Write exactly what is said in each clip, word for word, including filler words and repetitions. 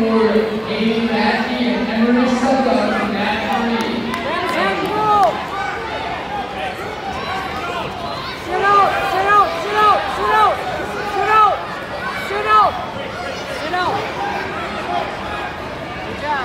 for Katie Mackey and Emily Suga from Matt Army. Sit out, sit out, sit out, sit out, sit out, sit out, sit out. Good job.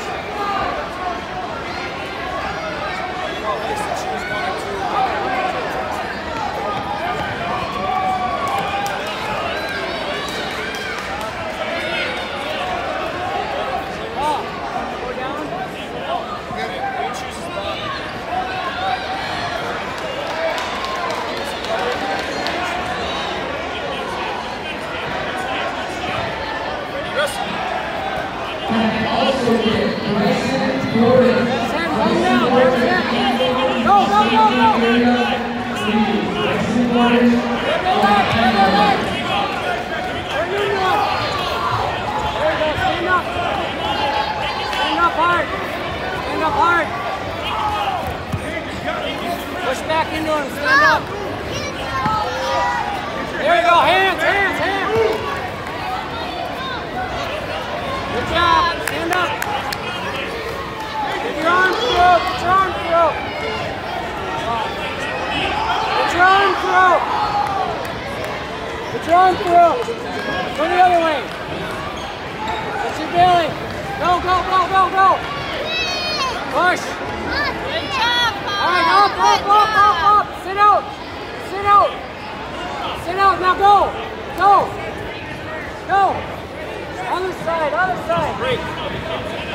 Also get Bryson Gordon. Go, go, go, go! Bryson Gordon. Stand up. Stand up hard. Stand up hard. Push back into him. Stand up. There you go. Hands, hands, hands. Good job. Stand up. Get your arm through. Get your arm through. Get your arm through. Get your arm through. Go the other way. Get your belly. Go, go, go, go, go. Push. Good job, Paul. All right, up, up, up, up, up. Sit out. Sit out. Sit out. Now go. Go. Go. Other side, other side. Break.